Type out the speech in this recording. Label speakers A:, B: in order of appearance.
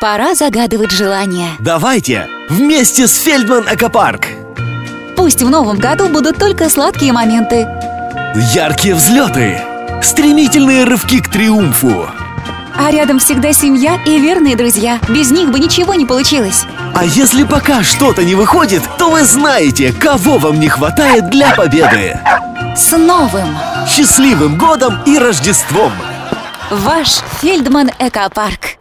A: Пора загадывать желания.
B: Давайте вместе с Фельдман Экопарк.
A: Пусть в новом году будут только сладкие моменты.
B: Яркие взлеты, стремительные рывки к триумфу.
A: А рядом всегда семья и верные друзья. Без них бы ничего не получилось.
B: А если пока что-то не выходит, то вы знаете, кого вам не хватает для победы.
A: С Новым!
B: Счастливым годом и Рождеством!
A: Ваш Фельдман Экопарк.